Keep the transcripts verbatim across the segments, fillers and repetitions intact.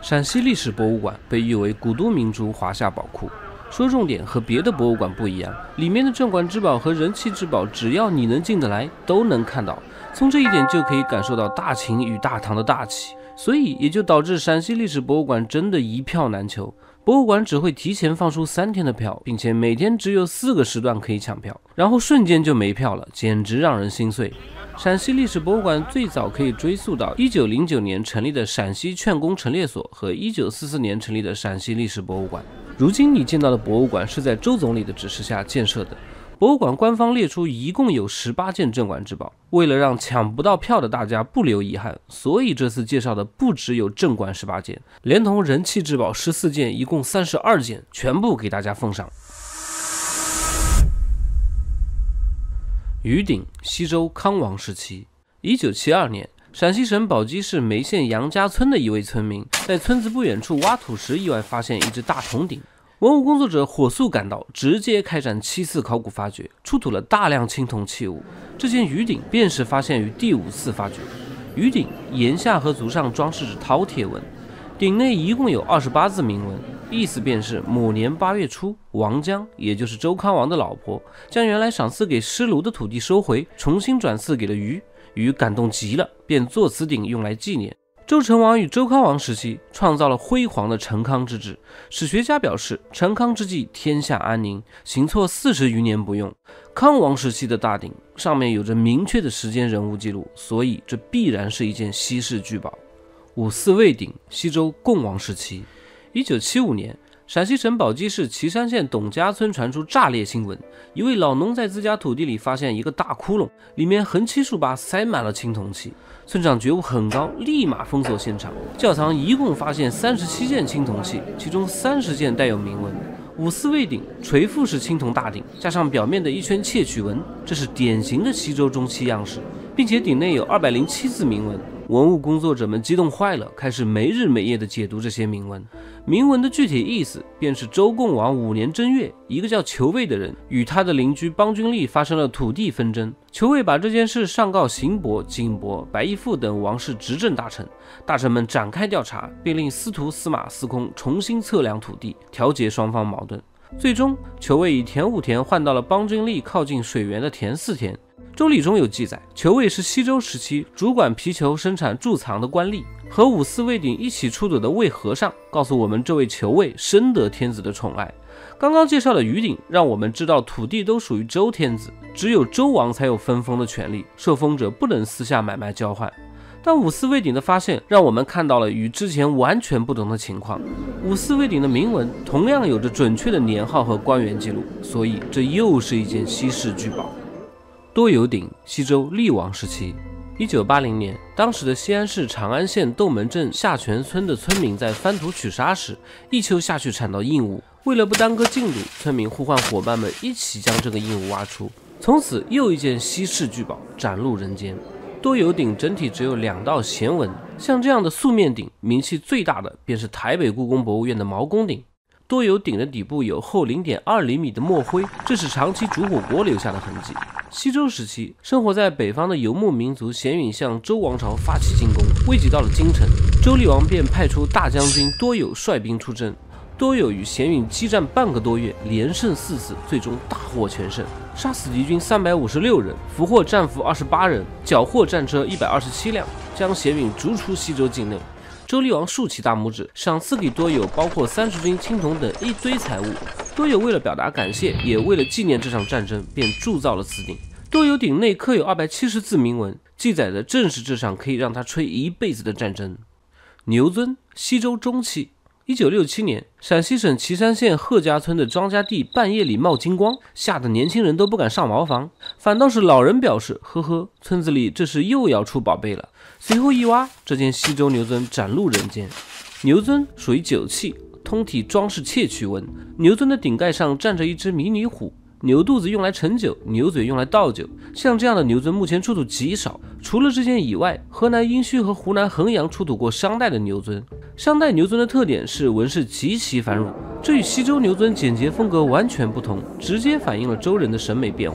陕西历史博物馆被誉为古都明珠、华夏宝库。说重点，和别的博物馆不一样，里面的镇馆之宝和人气之宝，只要你能进得来，都能看到。从这一点就可以感受到大秦与大唐的大气，所以也就导致陕西历史博物馆真的一票难求。博物馆只会提前放出三天的票，并且每天只有四个时段可以抢票，然后瞬间就没票了，简直让人心碎。陕西历史博物馆最早可以追溯到一九零九年成立的陕西劝工陈列所和一九四四年成立的陕西历史博物馆。如今你见到的博物馆是在周总理的指示下建设的。博物馆官方列出一共有十八件镇馆之宝，为了让抢不到票的大家不留遗憾，所以这次介绍的不只有镇馆十八件，连同人气之宝十四件，一共三十二件，全部给大家奉上。余鼎，西周康王时期。一九七二年，陕西省宝鸡市眉县杨家村的一位村民，在村子不远处挖土时，意外发现一只大铜鼎。文物工作者火速赶到，直接开展七次考古发掘，出土了大量青铜器物。这件余鼎便是发现于第五次发掘。余鼎檐下和足上装饰着饕餮纹，鼎内一共有二十八字铭文，意思便是某年八月初，王姜，也就是周康王的老婆，将原来赏赐给师庐的土地收回，重新转赐给了余。余感动极了，便作此鼎用来纪念。周成王与周康王时期创造了辉煌的成康之治。史学家表示，成康之际天下安宁，行错四十余年不用。康王时期的大鼎上面有着明确的时间人物记录，所以这必然是一件稀世巨宝。五四卫鼎，西周共王时期。一九七五年，陕西省宝鸡市岐山县董家村传出炸裂新闻，一位老农在自家土地里发现一个大窟窿，里面横七竖八塞满了青铜器。村长觉悟很高，立马封锁现场。窖藏一共发现三十七件青铜器，其中三十件带有铭文。五四卫鼎垂腹式青铜大鼎，加上表面的一圈窃取纹，这是典型的西周中期样式，并且鼎内有二百零七字铭文。文物工作者们激动坏了，开始没日没夜地解读这些铭文。铭文的具体意思便是周共王五年正月，一个叫裘卫的人与他的邻居邦君立发生了土地纷争。裘卫把这件事上告邢伯、景伯、白义父等王室执政大臣，大臣们展开调查，并令司徒司马司空重新测量土地，调节双方矛盾。最终，裘卫以田五田换到了邦君立靠近水源的田四田。周礼中有记载，裘卫是西周时期主管皮裘生产贮藏的官吏。和五四卫鼎一起出土的魏和尚告诉我们，这位裘卫深得天子的宠爱。刚刚介绍的余鼎让我们知道，土地都属于周天子，只有周王才有分封的权利，受封者不能私下买卖交换。但五四卫鼎的发现让我们看到了与之前完全不同的情况。五四卫鼎的铭文同样有着准确的年号和官员记录，所以这又是一件稀世巨宝。多有鼎，西周厉王时期。一九八零年，当时的西安市长安县斗门镇下泉村的村民在翻土取沙时，一丘下去铲到硬物，为了不耽搁进度，村民呼唤伙伴们一起将这个硬物挖出。从此，又一件稀世巨宝展露人间。多有鼎整体只有两道弦纹，像这样的素面鼎，名气最大的便是台北故宫博物院的毛公鼎。多有鼎的底部有厚 零点二厘米的墨灰，这是长期煮火锅留下的痕迹。西周时期，生活在北方的游牧民族鲜允向周王朝发起进攻，危及到了京城，周厉王便派出大将军多有率兵出征。多有与鲜允激战半个多月，连胜四次，最终大获全胜，杀死敌军三百五十六人，俘获战俘二十八人，缴获战车一百二十七辆，将鲜允逐出西周境内。周厉王竖起大拇指，赏赐给多有包括三十斤青铜等一堆财物。多有为了表达感谢，也为了纪念这场战争，便铸造了此鼎。多有鼎内刻有二百七十字铭文，记载的正是这场可以让他吹一辈子的战争。牛尊，西周中期。一九六七年，陕西省岐山县贺家村的庄稼地半夜里冒金光，吓得年轻人都不敢上茅房，反倒是老人表示呵呵，村子里这是又要出宝贝了。随后一挖，这件西周牛尊展露人间。牛尊属于酒器，通体装饰窃取纹，牛尊的顶盖上站着一只迷你虎，牛肚子用来盛酒，牛嘴用来倒酒。像这样的牛尊目前出土极少，除了这件以外，河南殷墟和湖南衡阳出土过商代的牛尊。商代牛尊的特点是纹饰极其繁缛，这与西周牛尊简洁风格完全不同，直接反映了周人的审美变化。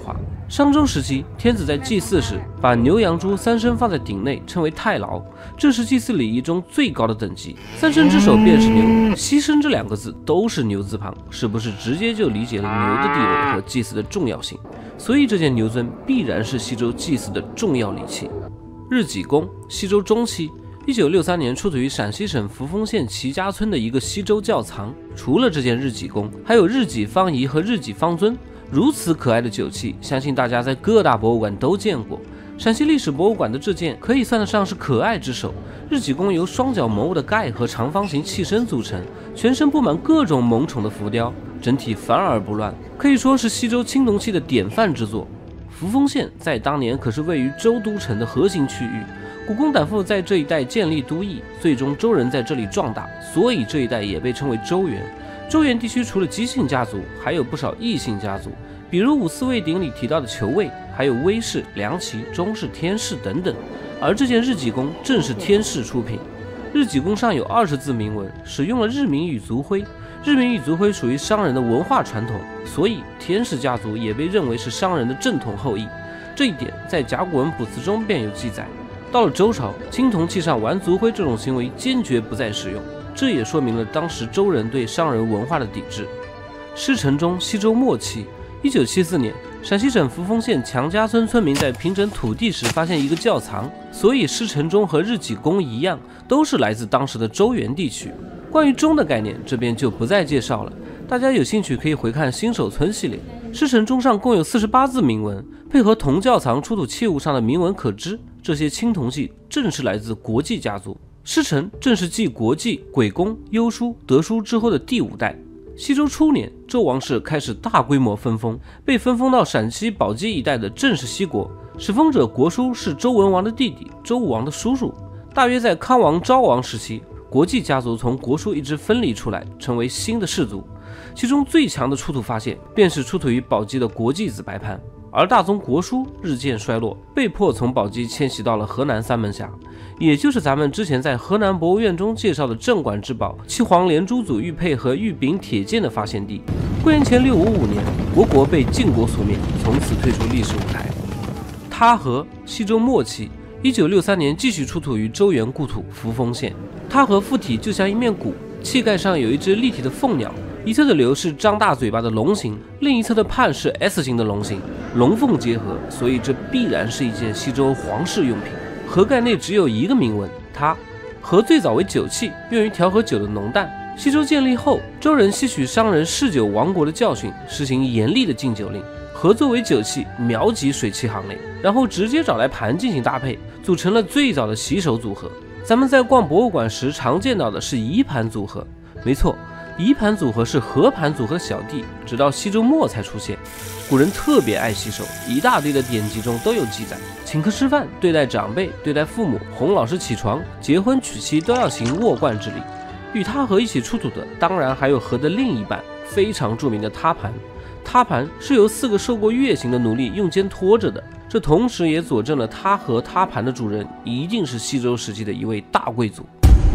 商周时期，天子在祭祀时把牛羊猪三牲放在鼎内，称为太牢，这是祭祀礼仪中最高的等级。三牲之首便是牛，牺牲这两个字都是牛字旁，是不是直接就理解了牛的地位和祭祀的重要性？所以这件牛尊必然是西周祭祀的重要礼器。日己公，西周中期。一九六三年出土于陕西省扶风县齐家村的一个西周窖藏，除了这件日己公，还有日己方仪和日己方尊。如此可爱的酒器，相信大家在各大博物馆都见过。陕西历史博物馆的这件可以算得上是可爱之首。日己公由双角谋的盖和长方形器身组成，全身布满各种萌宠的浮雕，整体繁而不乱，可以说是西周青铜器的典范之作。扶风县在当年可是位于周都城的核心区域。古公胆父在这一带建立都邑，最终周人在这里壮大，所以这一带也被称为周原。周原地区除了姬姓家族，还有不少异姓家族，比如五四魏鼎里提到的裘卫，还有威氏、梁齐、钟氏、天氏等等。而这件日己公正是天氏出品。日己公上有二十字铭文，使用了日铭与族徽。日铭与族徽属于商人的文化传统，所以天氏家族也被认为是商人的正统后裔。这一点在甲骨文卜辞中便有记载。到了周朝，青铜器上玩族徽这种行为坚决不再使用，这也说明了当时周人对商人文化的抵制。师承中，西周末期，一九七四年，陕西省扶风县强家村村民在平整土地时发现一个窖藏，所以师承中和日己公一样，都是来自当时的周原地区。关于钟的概念，这边就不再介绍了，大家有兴趣可以回看新手村系列。师承中上共有四十八字铭文，配合铜窖藏出土器物上的铭文可知，这些青铜器正是来自国际家族。师承正是继国际、鬼公、幽叔、德叔之后的第五代。西周初年，周王室开始大规模分封，被分封到陕西宝鸡一带的正是西国。始封者国叔是周文王的弟弟，周武王的叔叔。大约在康王、昭王时期，国际家族从国叔一支分离出来，成为新的氏族。其中最强的出土发现，便是出土于宝鸡的国际子白盘。而大宗国叔日渐衰落，被迫从宝鸡迁徙到了河南三门峡，也就是咱们之前在河南博物院中介绍的镇馆之宝七黄连珠组玉佩和玉柄铁剑的发现地。公元前六五五年，国国被晋国所灭，从此退出历史舞台。他河，西周末期，一九六三年继续出土于周原故土扶风县。他河附体就像一面鼓，器盖上有一只立体的凤鸟，一侧的流是张大嘴巴的龙形，另一侧的畔是 S 型的龙形，龙凤结合，所以这必然是一件西周皇室用品。盒盖内只有一个铭文，它。盒最早为酒器，用于调和酒的浓淡。西周建立后，周人吸取商人嗜酒亡国的教训，实行严厉的禁酒令。盒作为酒器，秒级水器行列，然后直接找来盘进行搭配，组成了最早的洗手组合。咱们在逛博物馆时常见到的是仪盘组合，没错，仪盘组合是合盘组合的小弟，直到西周末才出现。古人特别爱洗手，一大堆的典籍中都有记载。请客吃饭、对待长辈、对待父母、哄老师起床、结婚娶妻都要行握冠之礼。与他河一起出土的，当然还有河的另一半，非常著名的他盘。他盘是由四个受过月刑的奴隶用肩托着的，这同时也佐证了他河他盘的主人一定是西周时期的一位大贵族。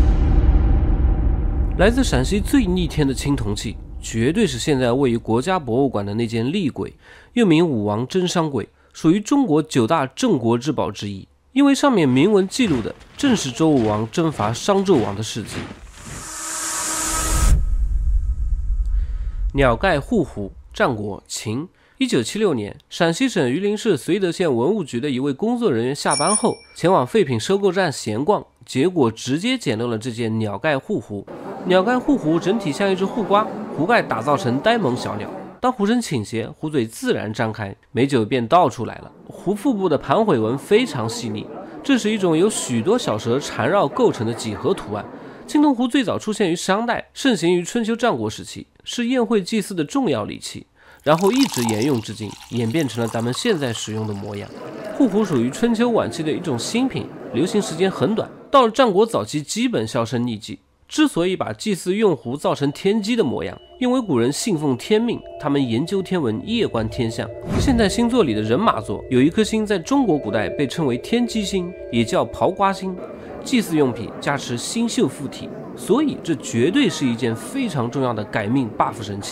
来自陕西最逆天的青铜器，绝对是现在位于国家博物馆的那件厉簋，又名武王真商簋，属于中国九大镇国之宝之一，因为上面铭文记录的正是周武王征伐商纣王的事迹。鸟盖护壶，战国秦。一九七六年，陕西省榆林市绥德县文物局的一位工作人员下班后前往废品收购站闲逛，结果直接捡漏了这件鸟盖护壶。鸟盖护壶整体像一只护瓜，壶盖打造成呆萌小鸟，当壶身倾斜，壶嘴自然张开，美酒便倒出来了。壶腹部的盘毁纹非常细腻，这是一种由许多小蛇缠绕构成的几何图案。青铜壶最早出现于商代，盛行于春秋战国时期，是宴会祭祀的重要礼器，然后一直沿用至今，演变成了咱们现在使用的模样。护壶属于春秋晚期的一种新品，流行时间很短，到了战国早期基本销声匿迹。之所以把祭祀用壶造成天机的模样，因为古人信奉天命，他们研究天文，夜观天象。现代星座里的人马座有一颗星在中国古代被称为天机星，也叫刨瓜星。祭祀用品加持星宿附体，所以这绝对是一件非常重要的改命 buff 神器。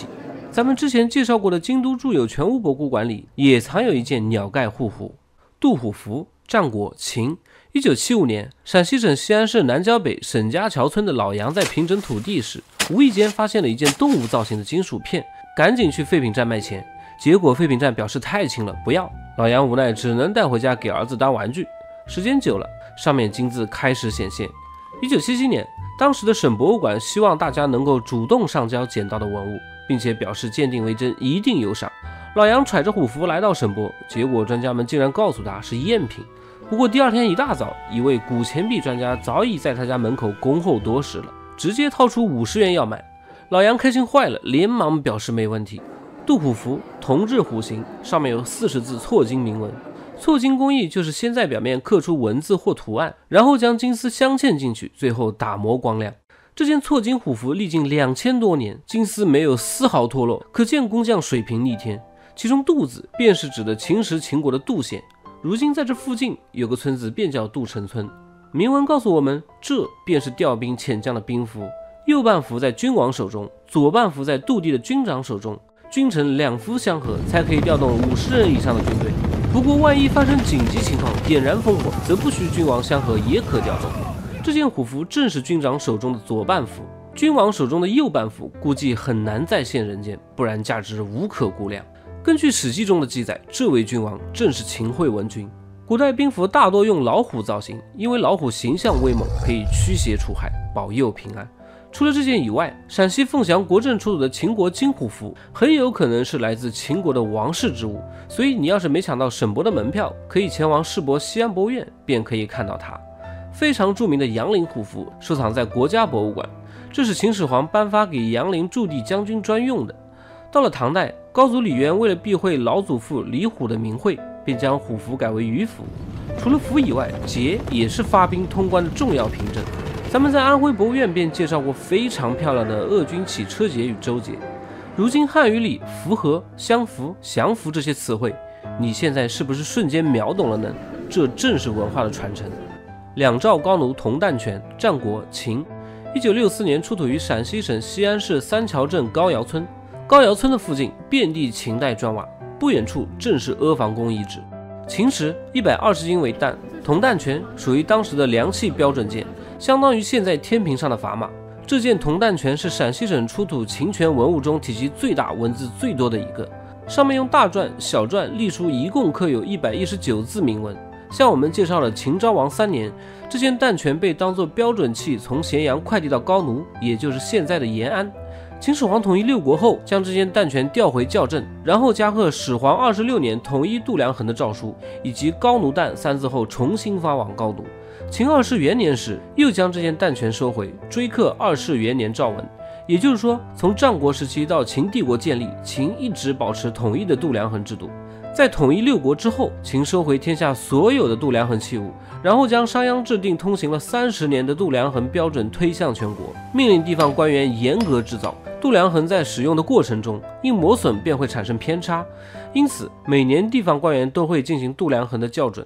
咱们之前介绍过的京都住友全屋博物馆里也藏有一件鸟盖护符。杜虎符，战国秦。一九七五年，陕西省西安市南郊北沈家桥村的老杨在平整土地时，无意间发现了一件动物造型的金属片，赶紧去废品站卖钱。结果废品站表示太轻了，不要。老杨无奈只能带回家给儿子当玩具。时间久了，上面金字开始显现。一九七七年，当时的省博物馆希望大家能够主动上交捡到的文物，并且表示鉴定为真，一定有赏。老杨揣着虎符来到省博，结果专家们竟然告诉他是赝品。不过第二天一大早，一位古钱币专家早已在他家门口恭候多时了，直接掏出五十元要买。老杨开心坏了，连忙表示没问题。杜虎符，铜制虎形，上面有四十字错金铭文。错金工艺就是先在表面刻出文字或图案，然后将金丝镶嵌进去，最后打磨光亮。这件错金虎符历经两千多年，金丝没有丝毫脱落，可见工匠水平逆天。其中杜字便是指的秦时秦国的杜县，如今在这附近有个村子便叫杜城村。铭文告诉我们，这便是调兵遣将的兵符，右半符在君王手中，左半符在杜地的军长手中，君臣两符相合，才可以调动五十人以上的军队。不过万一发生紧急情况，点燃烽火，则不需君王相合也可调动。这件虎符正是军长手中的左半符，君王手中的右半符估计很难再现人间，不然价值无可估量。根据史记中的记载，这位君王正是秦惠文君。古代兵符大多用老虎造型，因为老虎形象威猛，可以驱邪除害，保佑平安。除了这件以外，陕西凤翔国政出土的秦国金虎符很有可能是来自秦国的王室之物，所以你要是没抢到省博的门票，可以前往世博西安博物院，便可以看到它。非常著名的杨凌虎符收藏在国家博物馆，这是秦始皇颁发给杨凌驻地将军专用的。到了唐代，高祖李渊为了避讳老祖父李虎的名讳，便将虎符改为鱼符。除了符以外，节也是发兵通关的重要凭证。咱们在安徽博物院便介绍过非常漂亮的鄂军起车节与周节。如今汉语里符合、相符、降服这些词汇，你现在是不是瞬间秒懂了呢？这正是文化的传承。两赵高奴铜弹拳，战国秦。一九六四年出土于陕西省西安市三桥镇高窑村。高窑村的附近遍地秦代砖瓦，不远处正是阿房宫遗址。秦时一百二十斤为弹，铜弹拳属于当时的良器标准件，相当于现在天平上的砝码。这件铜弹拳是陕西省出土秦拳文物中体积最大、文字最多的一个，上面用大篆、小篆隶书一共刻有一百一十九字铭文。像我们介绍了秦昭王三年，这件弹拳被当作标准器从咸阳快递到高奴，也就是现在的延安。秦始皇统一六国后，将这件弹拳调回校正，然后加贺始皇二十六年统一度量衡的诏书，以及高奴弹三字后重新发往高奴。秦二世元年时，又将这件弹拳收回，追刻二世元年诏文。也就是说，从战国时期到秦帝国建立，秦一直保持统一的度量衡制度。在统一六国之后，秦收回天下所有的度量衡器物，然后将商鞅制定通行了三十年的度量衡标准推向全国，命令地方官员严格制造。度量衡在使用的过程中，因磨损便会产生偏差，因此每年地方官员都会进行度量衡的校准。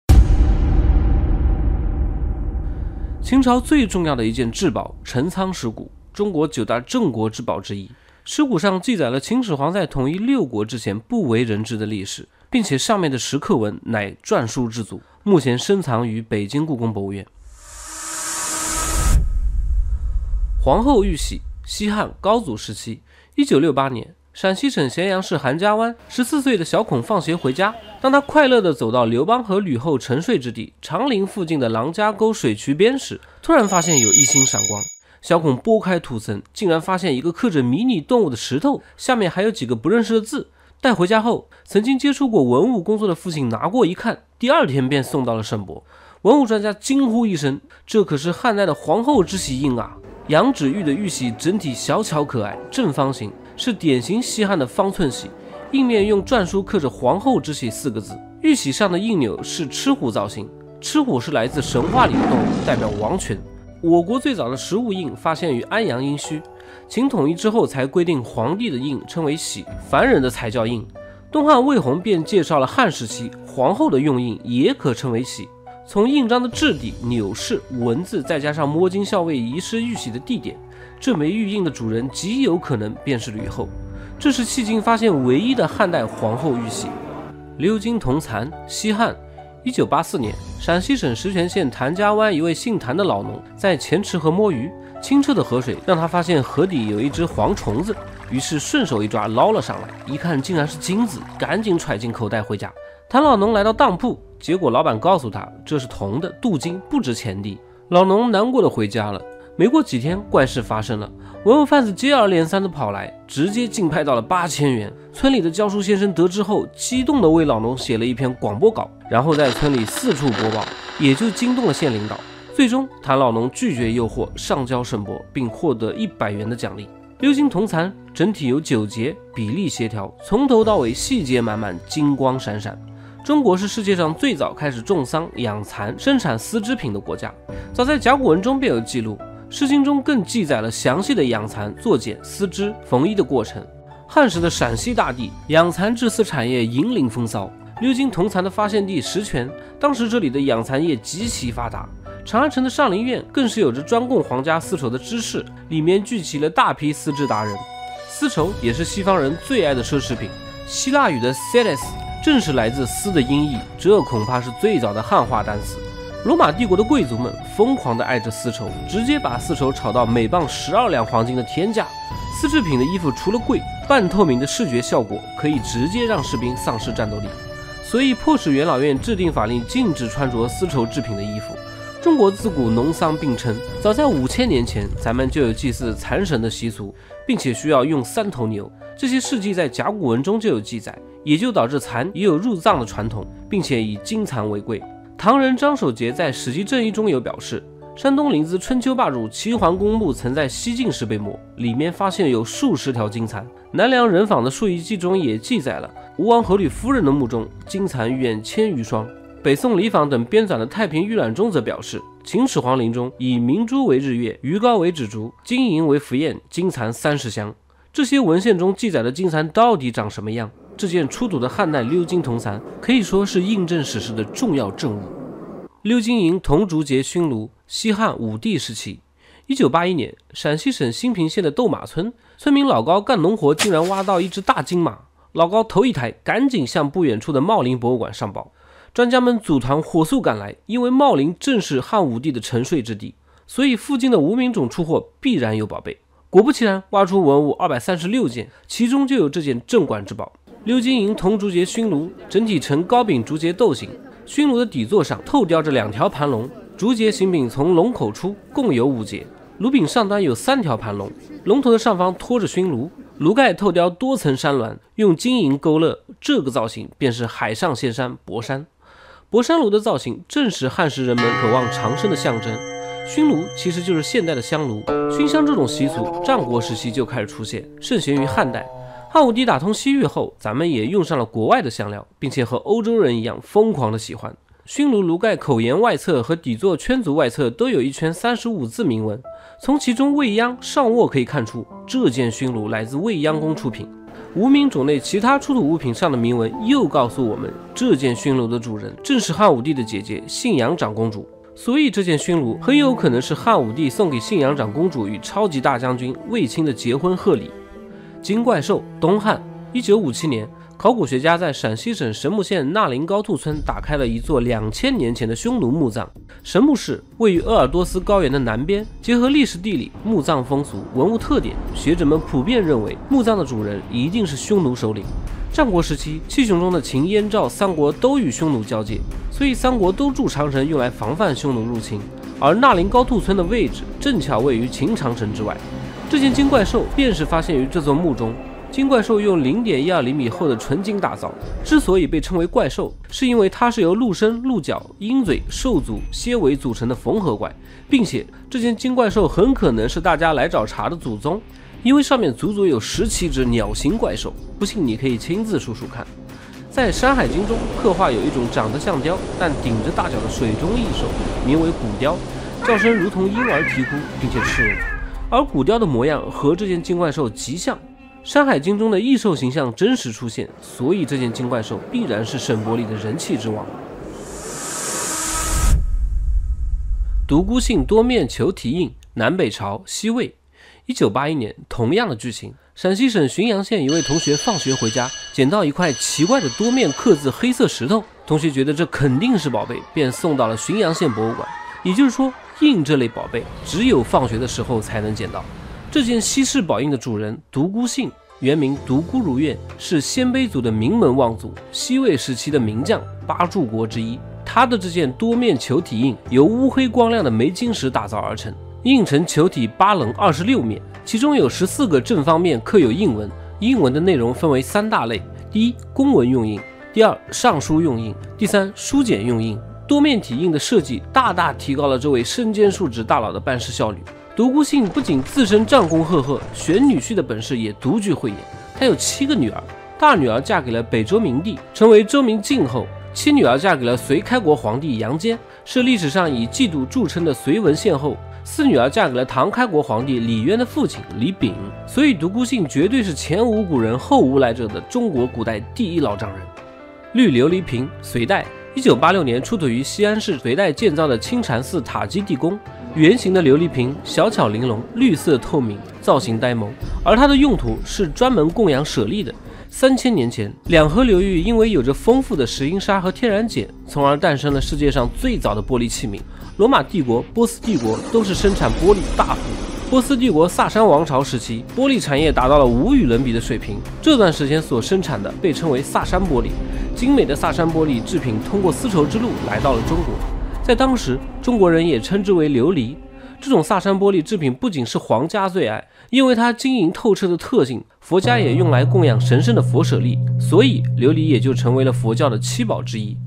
秦朝最重要的一件至宝陈仓石鼓，中国九大镇国之宝之一。石鼓上记载了秦始皇在统一六国之前不为人知的历史，并且上面的石刻文乃篆书之祖，目前深藏于北京故宫博物院。皇后玉玺，西汉高祖时期。一九六八年，陕西省咸阳市韩家湾，十四岁的小孔放学回家，当他快乐地走到刘邦和吕后沉睡之地长陵附近的狼家沟水渠边时，突然发现有一星闪光。小孔拨开土层，竟然发现一个刻着迷你动物的石头，下面还有几个不认识的字。带回家后，曾经接触过文物工作的父亲拿过一看，第二天便送到了省博。文物专家惊呼一声，这可是汉代的皇后之玺印啊！羊脂玉的玉玺整体小巧可爱，正方形，是典型西汉的方寸玺，印面用篆书刻着皇后之玺四个字。玉玺上的印钮是赤虎造型，赤虎是来自神话里的动物，代表王权。我国最早的实物印发现于安阳殷墟，秦统一之后才规定皇帝的印称为玺，凡人的才叫印。东汉魏宏便介绍了汉时期皇后的用印也可称为玺。从印章的质地、钮式、文字，再加上摸金校尉遗失玉玺的地点，这枚玉印的主人极有可能便是吕后。 这是迄今发现唯一的汉代皇后玉玺。鎏金铜蚕，西汉。一九八四年，陕西省石泉县谭家湾一位姓谭的老农在前池河摸鱼，清澈的河水让他发现河底有一只黄虫子，于是顺手一抓捞了上来，一看竟然是金子，赶紧揣进口袋回家。谭老农来到当铺，结果老板告诉他这是铜的，镀金不值钱的。老农难过的回家了。没过几天，怪事发生了，文物贩子接二连三的跑来，直接竞拍到了八千元。村里的教书先生得知后，激动的为老农写了一篇广播稿，然后在村里四处播报，也就惊动了县领导。最终，谭老农拒绝诱惑，上交申报，并获得一百元的奖励。鎏金铜蚕整体有九节，比例协调，从头到尾细节满满，金光闪闪。中国是世界上最早开始种桑、养蚕、生产丝织品的国家，早在甲骨文中便有记录。《诗经》中更记载了详细的养蚕、作茧、丝织、缝衣的过程。汉时的陕西大地，养蚕制丝产业引领风骚。鎏金铜蚕的发现地石泉，当时这里的养蚕业极其发达。长安城的上林苑更是有着专供皇家丝绸的知识，里面聚齐了大批丝织达人。丝绸也是西方人最爱的奢侈品，希腊语的 sedes 正是来自丝的音译，这恐怕是最早的汉化单词。罗马帝国的贵族们疯狂地爱着丝绸，直接把丝绸炒到每磅十二两黄金的天价。丝制品的衣服除了贵，半透明的视觉效果可以直接让士兵丧失战斗力，所以迫使元老院制定法令禁止穿着丝绸制品的衣服。中国自古农桑并称，早在五千年前，咱们就有祭祀蚕神的习俗，并且需要用三头牛。这些事迹在甲骨文中就有记载，也就导致蚕也有入葬的传统，并且以金蚕为贵。唐人张守节在《史记正义》中有表示，山东临淄春秋霸主齐桓公墓曾在西晋时被没，里面发现有数十条金蚕。南梁人坊的《述遗记》中也记载了吴王阖闾夫人的墓中金蚕远千余双。北宋李昉等编纂的《太平御览》中则表示，秦始皇陵中以明珠为日月，鱼膏为指烛，金银为符砚，金蚕三十箱。这些文献中记载的金蚕到底长什么样？这件出土的汉代鎏金铜蚕可以说是印证史实的重要证物。鎏金银铜竹节熏炉，西汉武帝时期。一九八一年，陕西省兴平县的斗马村，村民老高干农活竟然挖到一只大金马，老高头一抬，赶紧向不远处的茂陵博物馆上报。专家们组团火速赶来，因为茂陵正是汉武帝的沉睡之地，所以附近的无名冢出货必然有宝贝。果不其然，挖出文物二百三十六件，其中就有这件镇馆之宝。鎏金银铜竹节熏炉整体呈高柄竹节斗形，熏炉的底座上透雕着两条盘龙，竹节形柄从龙口出，共有五节。炉柄上端有三条盘龙，龙头的上方托着熏炉，炉盖透雕多层山峦，用金银勾勒，这个造型便是海上仙山博山。博山炉的造型正是汉时人们渴望长生的象征。熏炉其实就是现代的香炉，熏香这种习俗战国时期就开始出现，盛行于汉代。汉武帝打通西域后，咱们也用上了国外的香料，并且和欧洲人一样疯狂的喜欢。熏炉炉盖口沿外侧和底座圈足外侧都有一圈三十五字铭文，从其中未央上卧可以看出，这件熏炉来自未央宫出品。无名冢内其他出土物品上的铭文又告诉我们，这件熏炉的主人正是汉武帝的姐姐信阳长公主，所以这件熏炉很有可能是汉武帝送给信阳长公主与超级大将军卫青的结婚贺礼。金怪兽，东汉。一九五七年，考古学家在陕西省神木县纳林高兔村打开了一座两千年前的匈奴墓葬。神木市位于鄂尔多斯高原的南边，结合历史地理、墓葬风俗、文物特点，学者们普遍认为墓葬的主人一定是匈奴首领。战国时期，七雄中的秦、燕、赵三国都与匈奴交界，所以三国都筑长城用来防范匈奴入侵。而纳林高兔村的位置正巧位于秦长城之外。这件金怪兽便是发现于这座墓中。金怪兽用 零点一二厘米厚的纯金打造，之所以被称为怪兽，是因为它是由鹿身、鹿角、鹰嘴、兽足、蝎尾组成的缝合怪，并且这件金怪兽很可能是大家来找茬的祖宗，因为上面足足有十七只鸟形怪兽，不信你可以亲自数数看。在《山海经》中刻画有一种长得像雕但顶着大角的水中异兽，名为古雕，叫声如同婴儿啼哭，并且吃人。而古雕的模样和这件金怪兽极像，《山海经》中的异兽形象真实出现，所以这件金怪兽必然是沈伯里的人气之王。独孤信多面球体印，南北朝西魏。 一九八一年，同样的剧情，陕西省浔阳县一位同学放学回家，捡到一块奇怪的多面刻字黑色石头，同学觉得这肯定是宝贝，便送到了浔阳县博物馆。也就是说，印这类宝贝只有放学的时候才能捡到。这件稀世宝印的主人独孤信，原名独孤如愿，是鲜卑族的名门望族，西魏时期的名将，八柱国之一。他的这件多面球体印由乌黑光亮的梅金石打造而成，印成球体八棱二十六面，其中有十四个正方面刻有印文。印文的内容分为三大类：第一，公文用印；第二，上书用印；第三，书简用印。多面体印的设计大大提高了这位身兼数职大佬的办事效率。独孤信不仅自身战功赫赫，选女婿的本事也独具慧眼。他有七个女儿，大女儿嫁给了北周明帝，成为周明晋后；七女儿嫁给了隋开国皇帝杨坚，是历史上以嫉妒著称的隋文献后；四女儿嫁给了唐开国皇帝李渊的父亲李炳。所以独孤信绝对是前无古人后无来者的中国古代第一老丈人。绿琉璃瓶，隋代，一九八六年出土于西安市隋代建造的青禅寺塔基地宫。圆形的琉璃瓶，小巧玲珑，绿色透明，造型呆萌，而它的用途是专门供养舍利的。三千年前，两河流域因为有着丰富的石英砂和天然碱，从而诞生了世界上最早的玻璃器皿。罗马帝国、波斯帝国都是生产玻璃大户。波斯帝国萨珊王朝时期，玻璃产业达到了无与伦比的水平。这段时间所生产的被称为萨珊玻璃。精美的萨珊玻璃制品通过丝绸之路来到了中国。在当时，中国人也称之为琉璃。这种萨珊玻璃制品不仅是皇家最爱，因为它晶莹透彻的特性，佛家也用来供养神圣的佛舍利，所以琉璃也就成为了佛教的七宝之一。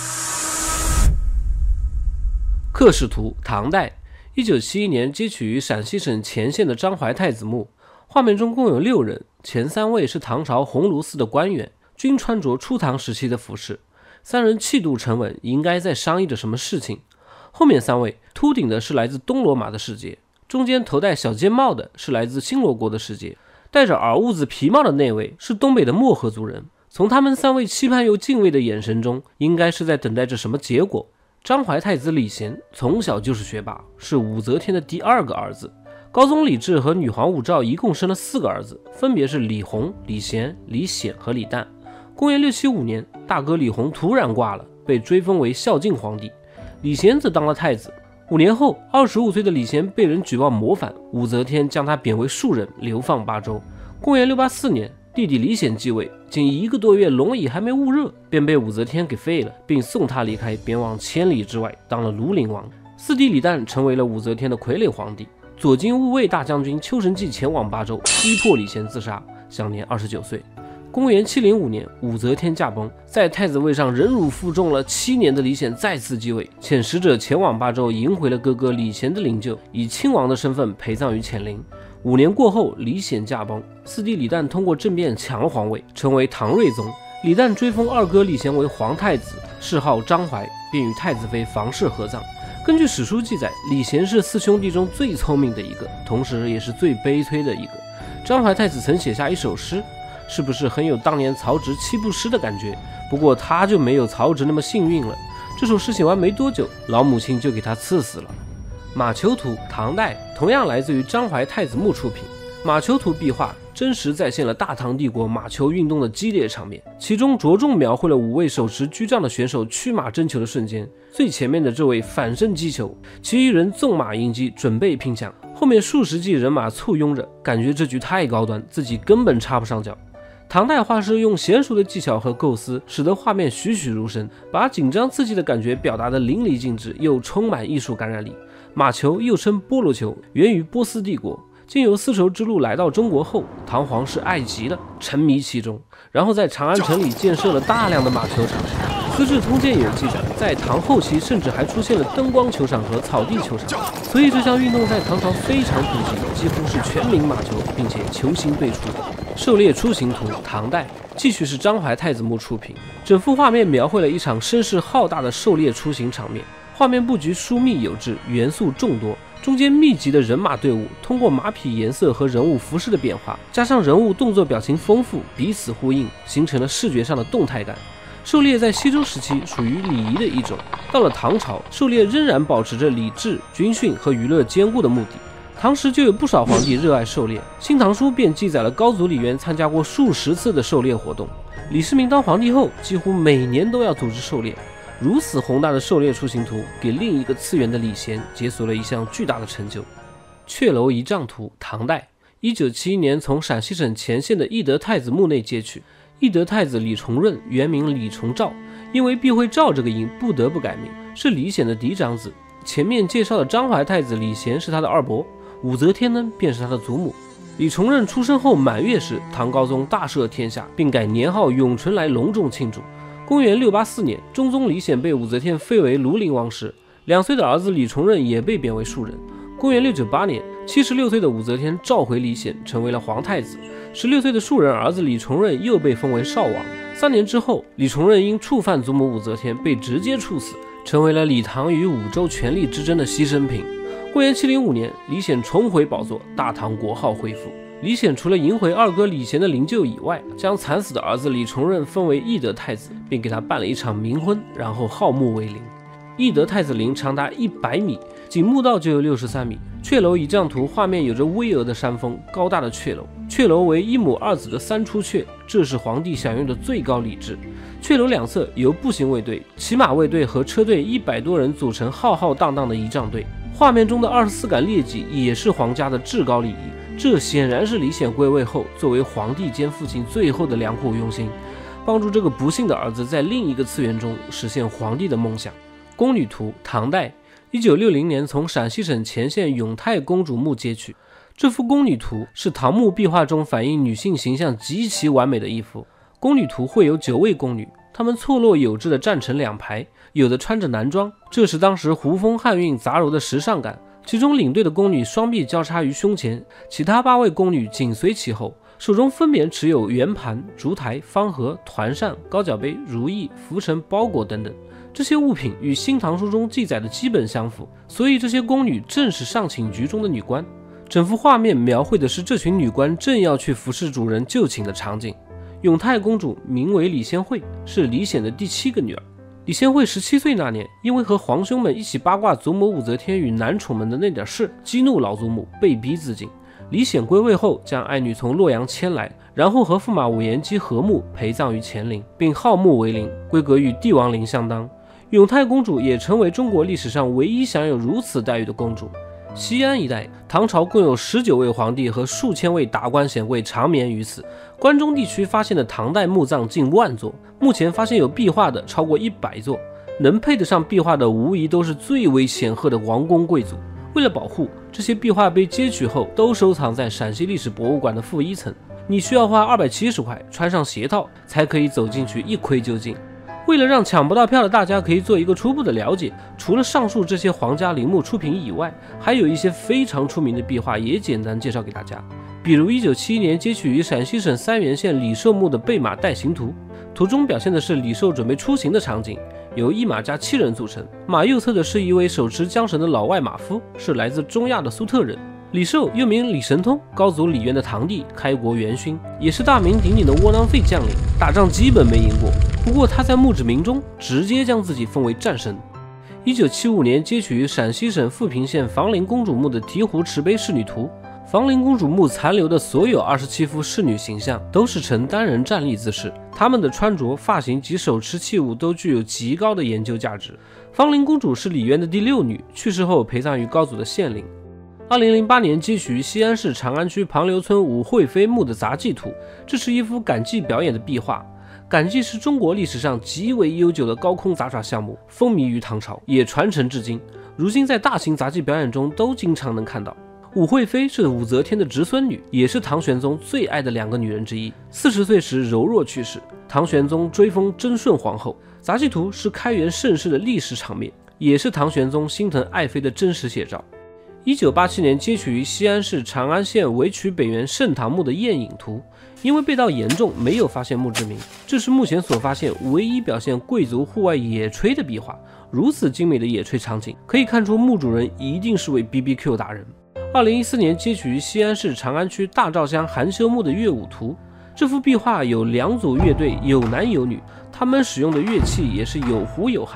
刻石图，唐代，一九七一年接取于陕西省乾县的张怀太子墓，画面中共有六人，前三位是唐朝鸿胪寺的官员，均穿着初唐时期的服饰。三人气度沉稳，应该在商议着什么事情。后面三位秃顶的是来自东罗马的使节，中间头戴小尖帽的是来自新罗国的使节，戴着耳痦子皮帽的那位是东北的漠河族人。从他们三位期盼又敬畏的眼神中，应该是在等待着什么结果。张怀太子李贤从小就是学霸，是武则天的第二个儿子。高宗李治和女皇武曌一共生了四个儿子，分别是李弘、李贤、李显和李旦。公元六七五年，大哥李弘突然挂了，被追封为孝敬皇帝，李贤则当了太子。五年后，二十五岁的李贤被人举报谋反，武则天将他贬为庶人，流放巴州。公元六八四年，弟弟李显继位，仅一个多月龙椅还没焐热，便被武则天给废了，并送他离开，贬往千里之外，当了庐陵王。四弟李旦成为了武则天的傀儡皇帝。左金吾卫大将军邱神济前往巴州，逼迫李贤自杀，享年二十九岁。公元七零五年，武则天驾崩，在太子位上忍辱负重了七年的李显再次继位，遣使者前往巴州迎回了哥哥李贤的灵柩，以亲王的身份陪葬于乾陵。五年过后，李显驾崩，四弟李旦通过政变抢了皇位，成为唐睿宗。李旦追封二哥李贤为皇太子，谥号张怀，并与太子妃房氏合葬。根据史书记载，李贤是四兄弟中最聪明的一个，同时也是最悲催的一个。张怀太子曾写下一首诗，是不是很有当年曹植七步诗的感觉？不过他就没有曹植那么幸运了。这首诗写完没多久，老母亲就给他赐死了。马球图，唐代，同样来自于张怀太子墓出品。马球图壁画真实再现了大唐帝国马球运动的激烈场面，其中着重描绘了五位手持居杖的选手驱马争球的瞬间。最前面的这位反身击球，其余人纵马迎击，准备拼抢，后面数十骑人马簇拥着，感觉这局太高端，自己根本插不上脚。唐代画师用娴熟的技巧和构思，使得画面栩栩如生，把紧张刺激的感觉表达得淋漓尽致，又充满艺术感染力。马球又称波罗球，源于波斯帝国，经由丝绸之路来到中国后，唐皇室爱极了，沉迷其中，然后在长安城里建设了大量的马球场。《资治通鉴》有记载，在唐后期甚至还出现了灯光球场和草地球场，所以这项运动在唐朝非常普及，几乎是全民马球，并且球星辈出。狩猎出行图，唐代，继续是张怀太子墓出品。整幅画面描绘了一场声势浩大的狩猎出行场面，画面布局疏密有致，元素众多，中间密集的人马队伍，通过马匹颜色和人物服饰的变化，加上人物动作表情丰富，彼此呼应，形成了视觉上的动态感。狩猎在西周时期属于礼仪的一种，到了唐朝，狩猎仍然保持着礼制、军训和娱乐兼顾的目的。 唐时就有不少皇帝热爱狩猎，《新唐书》便记载了高祖李渊参加过数十次的狩猎活动。李世民当皇帝后，几乎每年都要组织狩猎。如此宏大的狩猎出行图，给另一个次元的李贤解锁了一项巨大的成就。阙楼仪仗图，唐代，一九七一年从陕西省乾县的懿德太子墓内接取。懿德太子李重润，原名李重照，因为避讳赵这个音，不得不改名，是李显的嫡长子。前面介绍的张怀太子李贤是他的二伯，武则天呢便是他的祖母。李重任出生后满月时，唐高宗大赦天下，并改年号永淳来隆重庆祝。公元六八四年，中宗李显被武则天废为庐陵王时，两岁的儿子李重任也被贬为庶人。公元六九八年，七十六岁的武则天召回李显，成为了皇太子。十六岁的庶人儿子李重任又被封为少王。三年之后，李重任因触犯祖母武则天，被直接处死，成为了李唐与武周权力之争的牺牲品。公元七零五年，李显重回宝座，大唐国号恢复。李显除了迎回二哥李贤的灵柩以外，将惨死的儿子李重任封为懿德太子，并给他办了一场冥婚，然后号墓为陵。懿德太子陵长达一百米，仅墓道就有六十三米。阙楼仪仗图画面有着巍峨的山峰，高大的阙楼，阙楼为一母二子的三出阙，这是皇帝享用的最高礼制。阙楼两侧由步行卫队、骑马卫队和车队一百多人组成浩浩荡荡的仪仗队。画面中的二十四杆列戟也是皇家的至高礼仪，这显然是李显归位后作为皇帝兼父亲最后的良苦用心，帮助这个不幸的儿子在另一个次元中实现皇帝的梦想。宫女图，唐代，一九六零年从陕西省乾县永泰公主墓接取。这幅宫女图是唐墓壁画中反映女性形象极其完美的一幅。宫女图绘有九位宫女，她们错落有致地站成两排，有的穿着男装，这是当时胡风汉韵杂糅的时尚感。其中领队的宫女双臂交叉于胸前，其他八位宫女紧随其后，手中分别持有圆盘、烛台、方盒、团扇、高脚杯、如意、拂尘、包裹等等。这些物品与《新唐书》中记载的基本相符，所以这些宫女正是上寝局中的女官。整幅画面描绘的是这群女官正要去服侍主人就寝的场景。永泰公主名为李仙惠，是李显的第七个女儿。李仙惠十七岁那年，因为和皇兄们一起八卦祖母武则天与男宠们的那点事，激怒老祖母，被逼自尽。李显归位后，将爱女从洛阳牵来，然后和驸马武延基合墓，陪葬于乾陵，并号墓为陵，规格与帝王陵相当。永泰公主也成为中国历史上唯一享有如此待遇的公主。西安一带，唐朝共有十九位皇帝和数千位达官显贵长眠于此。关中地区发现的唐代墓葬近万座，目前发现有壁画的超过一百座，能配得上壁画的无疑都是最为显赫的王公贵族。为了保护，这些壁画被接取后都收藏在陕西历史博物馆的负一层，你需要花二百七十块，穿上鞋套才可以走进去一窥究竟。为了让抢不到票的大家可以做一个初步的了解，除了上述这些皇家陵墓出品以外，还有一些非常出名的壁画也简单介绍给大家。比如一九七一年接取于陕西省三原县李寿墓的备马带行图，图中表现的是李寿准备出行的场景，由一马加七人组成，马右侧的是一位手持缰绳的老外马夫，是来自中亚的苏特人。李寿又名李神通，高祖李渊的堂弟，开国元勋，也是大名鼎鼎的窝囊废将领，打仗基本没赢过。不过他在墓志铭中直接将自己封为战神。一九七五年接取于陕西省富平县房陵公主墓的醍醐持杯仕女图，房陵公主墓残留的所有二十七幅仕女形象都是呈单人站立姿势，她们的穿着、发型及手持器物都具有极高的研究价值。房陵公主是李渊的第六女，去世后陪葬于高祖的献陵。二零零八年接取于西安市长安区庞刘村武惠妃墓的杂技图，这是一幅赶祭表演的壁画。赶祭是中国历史上极为悠久的高空杂耍项目，风靡于唐朝，也传承至今。如今在大型杂技表演中都经常能看到。武惠妃是武则天的侄孙女，也是唐玄宗最爱的两个女人之一。四十岁时柔弱去世，唐玄宗追封贞顺皇后。杂技图是开元盛世的历史场面，也是唐玄宗心疼爱妃的真实写照。一九八七年接取于西安市长安县韦曲北园盛唐墓的宴饮图，因为被盗严重，没有发现墓志铭，这是目前所发现唯一表现贵族户外野炊的壁画。如此精美的野炊场景，可以看出墓主人一定是位 B B Q 达人。二零一四年接取于西安市长安区大赵乡韩修墓的乐舞图，这幅壁画有两组乐队，有男有女，他们使用的乐器也是有胡有汉。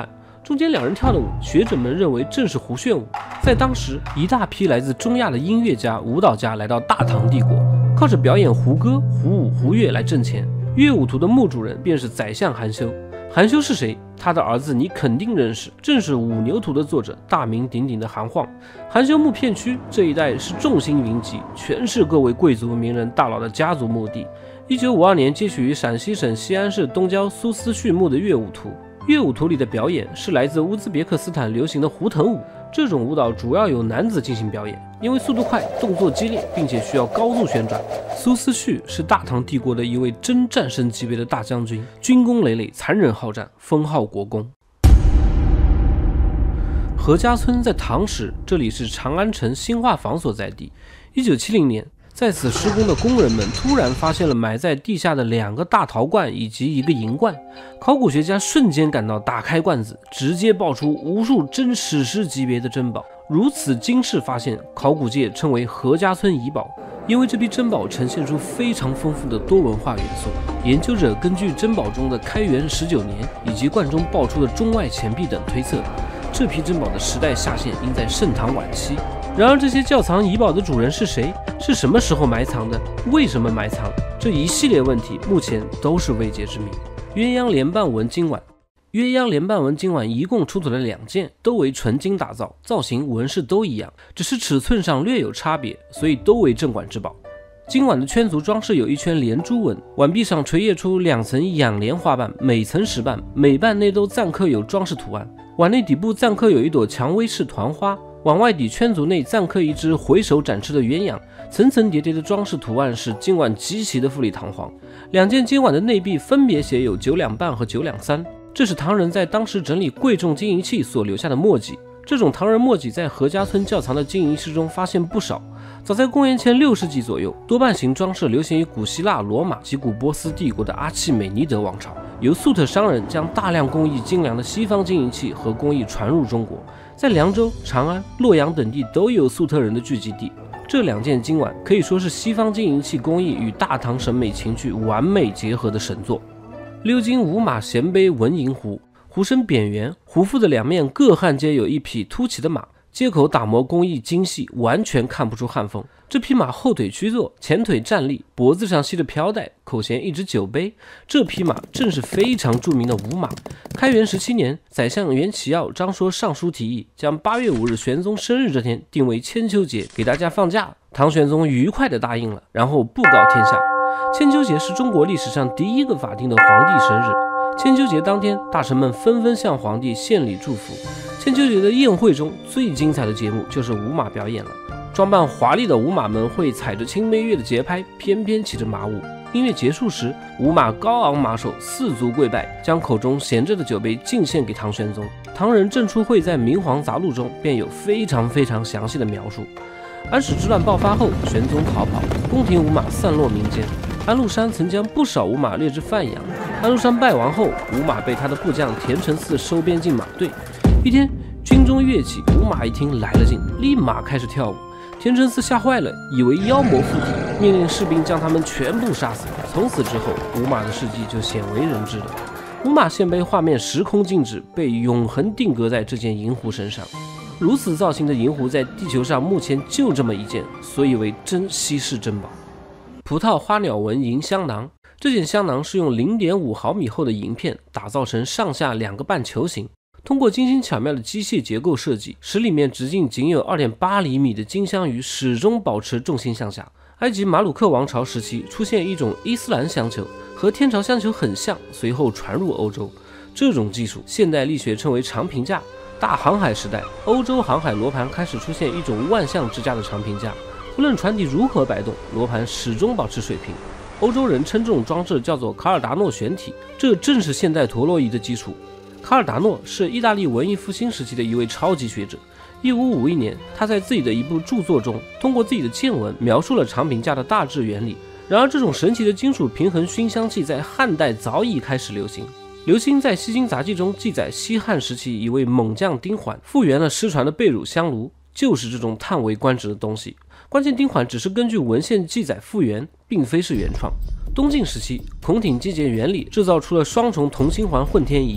中间两人跳的舞，学者们认为正是胡旋舞。在当时，一大批来自中亚的音乐家、舞蹈家来到大唐帝国，靠着表演胡歌、胡舞、胡乐来挣钱。乐舞图的墓主人便是宰相韩休。韩休是谁？他的儿子你肯定认识，正是五牛图的作者，大名鼎鼎的韩晃。韩休墓片区这一带是众星云集，全是各位贵族、名人、大佬的家族墓地。一九五二年接取于陕西省西安市东郊苏思序墓的乐舞图。乐舞图里的表演是来自乌兹别克斯坦流行的胡腾舞，这种舞蹈主要由男子进行表演，因为速度快、动作激烈，并且需要高速旋转。苏思序是大唐帝国的一位真战神级别的大将军，军功累累，残忍好战，封号国公。何家村在唐时，这里是长安城兴化坊所在地。一九七零年，在此施工的工人们突然发现了埋在地下的两个大陶罐以及一个银罐，考古学家瞬间赶到，打开罐子，直接爆出无数真史诗级别的珍宝。如此惊世发现，考古界称为何家村遗宝，因为这批珍宝呈现出非常丰富的多文化元素。研究者根据珍宝中的开元十九年以及罐中爆出的中外钱币等推测，这批珍宝的时代下限应在盛唐晚期。然而，这些窖藏遗宝的主人是谁？是什么时候埋藏的？为什么埋藏？这一系列问题目前都是未解之谜。鸳鸯莲瓣纹金碗，鸳鸯莲瓣纹金碗一共出土了两件，都为纯金打造，造型纹饰都一样，只是尺寸上略有差别，所以都为镇馆之宝。金碗的圈足装饰有一圈连珠纹，碗壁上垂掖出两层仰莲花瓣，每层十瓣，每瓣内都暂刻有装饰图案。碗内底部暂刻有一朵蔷薇式团花，碗外底圈足内暂刻一只回首展翅的鸳鸯，层层叠叠的装饰图案使金碗极其的富丽堂皇。两件金碗的内壁分别写有九两半和九两三，这是唐人在当时整理贵重金银器所留下的墨迹。这种唐人墨迹在何家村窖藏的金银器中发现不少。早在公元前六世纪左右，多瓣形装饰流行于古希腊、罗马及古波斯帝国的阿契美尼德王朝，由粟特商人将大量工艺精良的西方金银器和工艺传入中国。在凉州、长安、洛阳等地都有粟特人的聚集地。这两件金碗可以说是西方金银器工艺与大唐审美情趣完美结合的神作。鎏金五马衔杯纹银壶，壶身扁圆，壶腹的两面各焊接有一匹凸起的马，接口打磨工艺精细，完全看不出焊缝。这匹马后腿屈坐，前腿站立，脖子上系着飘带，口衔一只酒杯。这匹马正是非常著名的吴马。开元十七年，宰相袁启耀张说上书提议，将八月五日玄宗生日这天定为千秋节，给大家放假。唐玄宗愉快地答应了，然后布告天下。千秋节是中国历史上第一个法定的皇帝生日。千秋节当天，大臣们纷纷向皇帝献礼祝福。千秋节的宴会中最精彩的节目就是舞马表演了。装扮华丽的舞马们会踩着青梅乐的节拍，翩翩起着马舞。音乐结束时，舞马高昂马首，四足跪拜，将口中闲着的酒杯敬献给唐玄宗。唐人郑初蕙在《明皇杂录》中便有非常非常详细的描述。安史之乱爆发后，玄宗逃跑，宫廷舞马散落民间。安禄山曾将不少舞马列至范阳。安禄山败亡后，舞马被他的部将田承嗣收编进马队。一天，军中乐起，舞马一听来了劲，立马开始跳舞。田承嗣吓坏了，以为妖魔附体，命令士兵将他们全部杀死。从此之后，舞马的事迹就鲜为人知了。舞马献杯画面时空静止，被永恒定格在这件银壶身上。如此造型的银壶在地球上目前就这么一件，所以为真稀世珍宝。葡萄花鸟纹银香囊，这件香囊是用 零点五毫米厚的银片打造成上下两个半球形，通过精心巧妙的机械结构设计，使里面直径仅有 二点八厘米的金香鱼始终保持重心向下。埃及马鲁克王朝时期出现一种伊斯兰香球，和天朝香球很像，随后传入欧洲。这种技术现代力学称为长评架。大航海时代，欧洲航海罗盘开始出现一种万向支架的长评架，无论船体如何摆动，罗盘始终保持水平。欧洲人称这种装置叫做卡尔达诺旋体，这正是现代陀螺仪的基础。卡尔达诺是意大利文艺复兴时期的一位超级学者。一五五一年，他在自己的一部著作中，通过自己的见闻描述了长评架的大致原理。然而，这种神奇的金属平衡熏香器在汉代早已开始流行。刘歆在《西京杂记》中记载，西汉时期一位猛将丁缓复原了失传的贝乳香炉，就是这种叹为观止的东西。关键丁缓只是根据文献记载复原，并非是原创。东晋时期，孔鼎机结原理制造出了双重同心环混天仪，后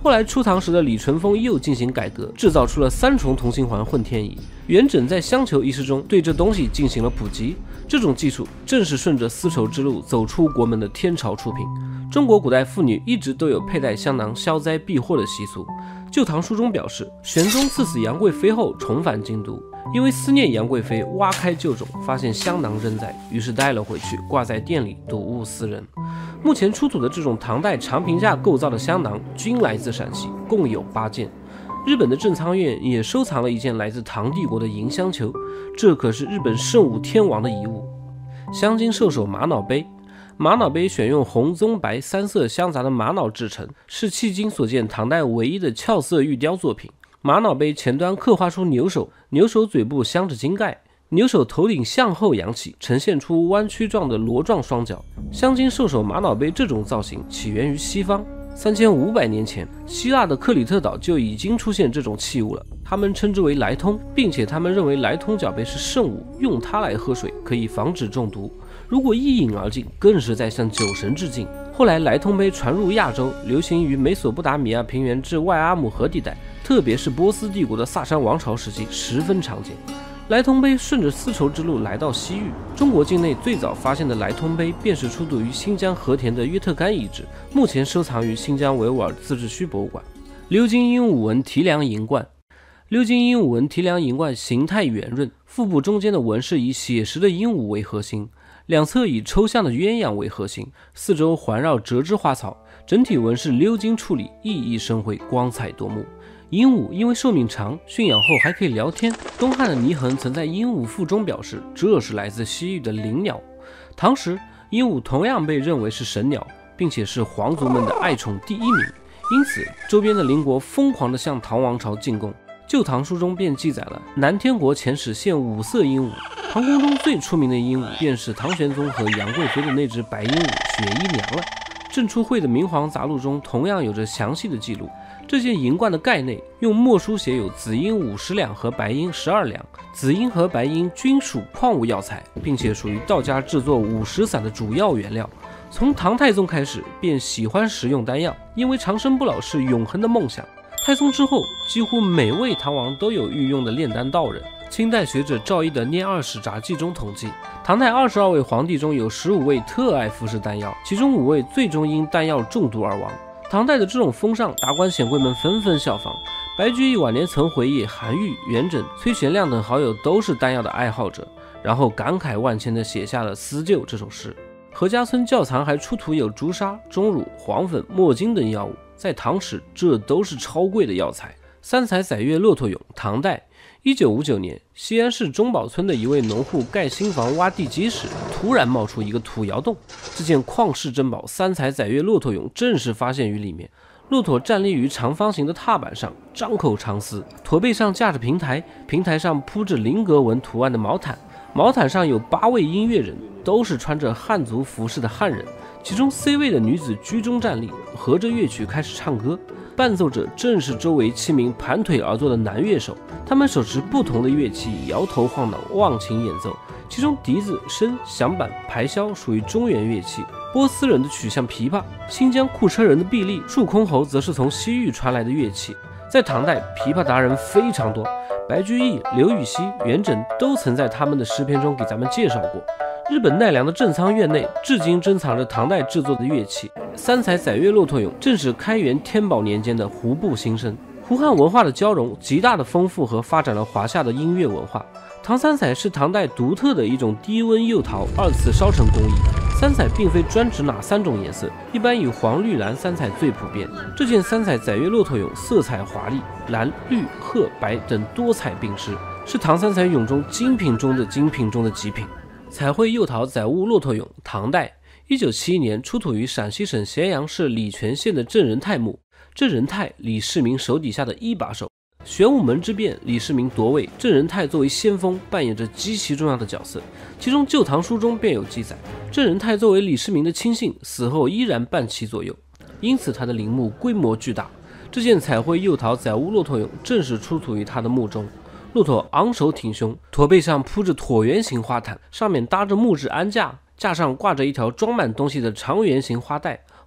后来初唐时的李淳风又进行改革，制造出了三重同心环混天仪。元稹在香球仪式中对这东西进行了普及，这种技术正是顺着丝绸之路走出国门的天朝出品。中国古代妇女一直都有佩戴香囊消灾避祸的习俗。《旧唐书》中表示，玄宗赐死杨贵妃后重返京都，因为思念杨贵妃，挖开旧冢，发现香囊仍在，于是带了回去，挂在店里，睹物思人。目前出土的这种唐代长瓶架构造的香囊均来自陕西，共有八件。日本的正仓院也收藏了一件来自唐帝国的银香球，这可是日本圣武天皇的遗物。香金兽首玛瑙杯，玛瑙杯选用红、棕、白三色相杂的玛瑙制成，是迄今所见唐代唯一的俏色玉雕作品。玛瑙杯前端刻画出牛首，牛首嘴部镶着金盖，牛首头顶向后扬起，呈现出弯曲状的螺状双角。香金兽首玛瑙杯这种造型起源于西方。三千五百年前，希腊的克里特岛就已经出现这种器物了，他们称之为莱通，并且他们认为莱通角杯是圣物，用它来喝水可以防止中毒，如果一饮而尽，更是在向酒神致敬。后来莱通杯传入亚洲，流行于美索不达米亚平原至外阿姆河地带，特别是波斯帝国的萨珊王朝时期十分常见。莱通杯顺着丝绸之路来到西域，中国境内最早发现的莱通杯便是出土于新疆和田的约特干遗址，目前收藏于新疆维吾尔自治区博物馆。鎏金鹦鹉纹提梁银冠，鎏金鹦鹉纹提梁银冠形态圆润，腹部中间的纹饰以写实的鹦鹉为核心，两侧以抽象的鸳鸯为核心，四周环绕折枝花草，整体纹饰鎏金处理，熠熠生辉，光彩夺目。鹦鹉因为寿命长，驯养后还可以聊天。东汉的祢衡曾在《鹦鹉赋》中表示，这是来自西域的灵鸟。唐时，鹦鹉同样被认为是神鸟，并且是皇族们的爱宠第一名，因此周边的邻国疯狂地向唐王朝进贡。《旧唐书》中便记载了南天国遣使献五色鹦鹉，唐宫中最出名的鹦鹉便是唐玄宗和杨贵妃的那只白鹦鹉雪衣娘了。郑初惠的《明皇杂录》中同样有着详细的记录。这件银冠的盖内用墨书写有紫阴五十两和白阴十二两，紫阴和白阴均属矿物药材，并且属于道家制作五石散的主要原料。从唐太宗开始便喜欢食用丹药，因为长生不老是永恒的梦想。太宗之后，几乎每位唐王都有御用的炼丹道人。清代学者赵翼的《念二史札记》中统计，唐代二十二位皇帝中有十五位特爱服食丹药，其中五位最终因丹药中毒而亡。唐代的这种风尚，达官显贵们纷纷效仿。白居易晚年曾回忆，韩愈、元稹、崔玄亮等好友都是丹药的爱好者，然后感慨万千地写下了《思旧》这首诗。何家村窖藏还出土有朱砂、钟乳、黄粉、墨金等药物，在唐时这都是超贵的药材。三彩载月骆驼俑，唐代。一九五九年，西安市中堡村的一位农户盖新房挖地基时，突然冒出一个土窑洞。这件旷世珍宝三彩载月骆驼俑正是发现于里面。骆驼站立于长方形的踏板上，张口长嘶，驼背上架着平台，平台上铺着菱格纹图案的毛毯，毛毯上有八位音乐人，都是穿着汉族服饰的汉人。其中 C 位的女子居中站立，合着乐曲开始唱歌，伴奏者正是周围七名盘腿而坐的男乐手，他们手持不同的乐器，摇头晃脑，忘情演奏。其中笛子、笙、响板、排箫属于中原乐器，波斯人的曲项琵琶，新疆库车人的碧丽，竖箜篌则是从西域传来的乐器。在唐代，琵琶达人非常多，白居易、刘禹锡、元稹都曾在他们的诗篇中给咱们介绍过。日本奈良的正仓院内至今珍藏着唐代制作的乐器。三彩载月骆驼俑正是开元天宝年间的胡部新生。胡汉文化的交融极大的丰富和发展了华夏的音乐文化。唐三彩是唐代独特的一种低温釉陶二次烧成工艺。三彩并非专指哪三种颜色，一般以黄、绿、蓝三彩最普遍。这件三彩载月骆驼俑色彩华丽，蓝、绿、褐、白等多彩并施，是唐三彩俑中精品中的精品中的极品。彩绘釉陶载物骆驼俑，唐代，一九七一年出土于陕西省咸阳市礼泉县的郑仁泰墓。郑仁泰，李世民手底下的一把手。玄武门之变，李世民夺位，郑仁泰作为先锋，扮演着极其重要的角色。其中《旧唐书》中便有记载，郑仁泰作为李世民的亲信，死后依然伴其左右，因此他的陵墓规模巨大。这件彩绘釉陶载物骆驼俑正是出土于他的墓中。骆驼昂首挺胸，驼背上铺着椭圆形花毯，上面搭着木质鞍架，架上挂着一条装满东西的长圆形花带，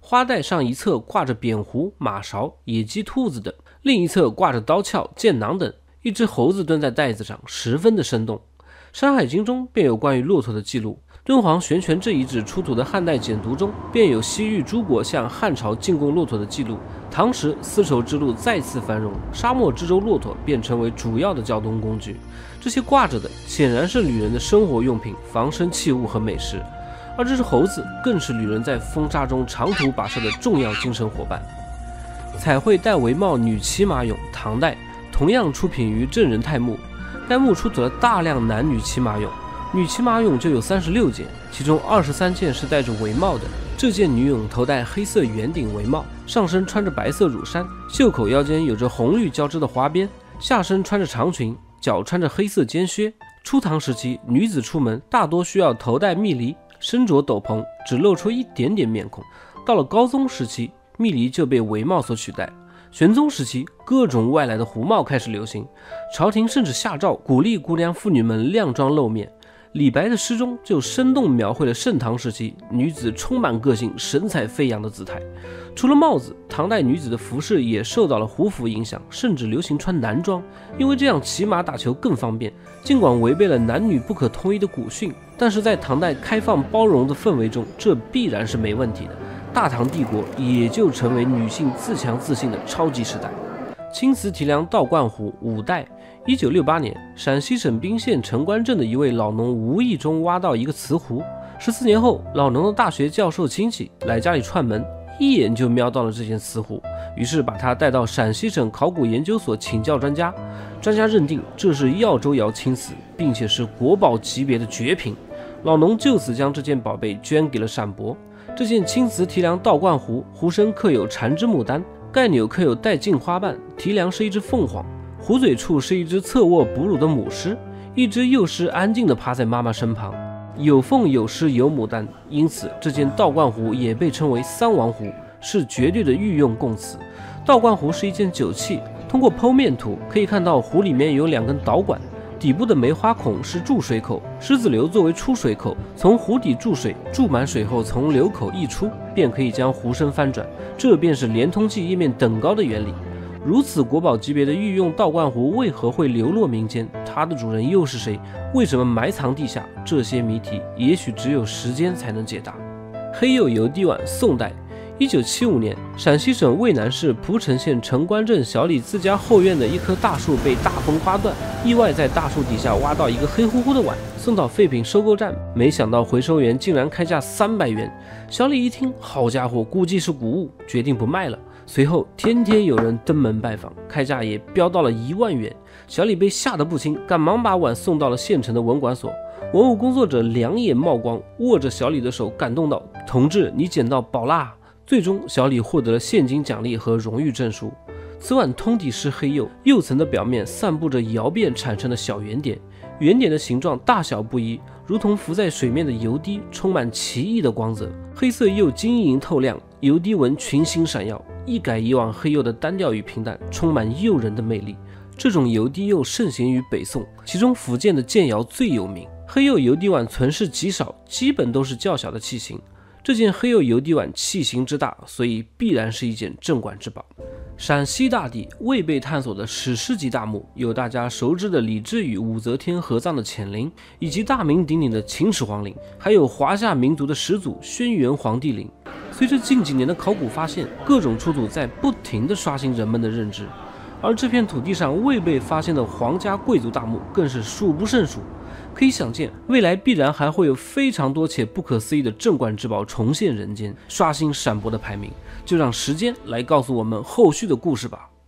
花带上一侧挂着扁壶、马勺、野鸡、兔子等，另一侧挂着刀鞘、剑囊等。一只猴子蹲在袋子上，十分的生动。《山海经》中便有关于骆驼的记录。敦煌悬泉这遗址出土的汉代简牍中，便有西域诸国向汉朝进贡骆驼的记录。唐时丝绸之路再次繁荣，沙漠之舟骆驼便成为主要的交通工具。这些挂着的显然是旅人的生活用品、防身器物和美食，而这只猴子更是旅人在风沙中长途跋涉的重要精神伙伴。彩绘戴帷帽女骑马俑，唐代，同样出品于镇仁泰墓。该墓出土了大量男女骑马俑，女骑马俑就有三十六件，其中二十三件是戴着帷帽的。这件女俑头戴黑色圆顶帷帽，上身穿着白色乳衫，袖口腰间有着红绿交织的花边，下身穿着长裙，脚穿着黑色尖靴。初唐时期，女子出门大多需要头戴蜜梨，身着斗篷，只露出一点点面孔。到了高宗时期，蜜梨就被帷帽所取代。玄宗时期，各种外来的胡帽开始流行，朝廷甚至下诏鼓励姑娘妇女们靓妆露面。李白的诗中就生动描绘了盛唐时期女子充满个性、神采飞扬的姿态。除了帽子，唐代女子的服饰也受到了胡服影响，甚至流行穿男装，因为这样骑马打球更方便。尽管违背了男女不可通一的古训，但是在唐代开放包容的氛围中，这必然是没问题的。大唐帝国也就成为女性自强自信的超级时代。青瓷提梁道观壶，五代。一九六八年，陕西省彬县城关镇的一位老农无意中挖到一个瓷壶。十四年后，老农的大学教授亲戚来家里串门，一眼就瞄到了这件瓷壶，于是把他带到陕西省考古研究所请教专家。专家认定这是耀州窑青瓷，并且是国宝级别的绝品。老农就此将这件宝贝捐给了陕博。这件青瓷提梁道观壶，壶身刻有缠枝牡丹，盖钮刻有带茎花瓣，提梁是一只凤凰，壶嘴处是一只侧卧哺乳的母狮，一只幼狮安静地趴在妈妈身旁，有凤有狮有牡丹，因此这件道观壶也被称为三王壶，是绝对的御用供词。道观壶是一件酒器，通过剖面图可以看到壶里面有两根导管，底部的梅花孔是注水口，狮子流作为出水口，从壶底注水，注满水后从流口溢出，便可以将壶身翻转，这便是连通器页面等高的原理。如此国宝级别的御用道观壶为何会流落民间？它的主人又是谁？为什么埋藏地下？这些谜题也许只有时间才能解答。黑釉油滴碗，宋代。一九七五年，陕西省渭南市蒲城县城关镇小李自家后院的一棵大树被大风刮断，意外在大树底下挖到一个黑乎乎的碗，送到废品收购站，没想到回收员竟然开价三百元。小李一听，好家伙，估计是古物，决定不卖了。随后天天有人登门拜访，开价也飙到了一万元。小李被吓得不轻，赶忙把碗送到了县城的文管所。文物工作者两眼冒光，握着小李的手，感动道：“同志，你捡到宝啦！”最终，小李获得了现金奖励和荣誉证书。此碗通底是黑釉，釉层的表面散布着窑变产生的小圆点，圆点的形状大小不一，如同浮在水面的油滴，充满奇异的光泽。黑色釉晶莹透亮，油滴纹群星闪耀，一改以往黑釉的单调与平淡，充满诱人的魅力。这种油滴釉盛行于北宋，其中福建的建窑最有名。黑釉油滴碗存世极少，基本都是较小的器型。这件黑釉油滴碗器型之大，所以必然是一件镇馆之宝。陕西大地未被探索的史诗级大墓，有大家熟知的李治与武则天合葬的乾陵，以及大名鼎鼎的秦始皇陵，还有华夏民族的始祖轩辕黄帝陵。随着近几年的考古发现，各种出土在不停地刷新人们的认知，而这片土地上未被发现的皇家贵族大墓更是数不胜数。可以想见，未来必然还会有非常多且不可思议的镇馆之宝重现人间，刷新陕博的排名。就让时间来告诉我们后续的故事吧。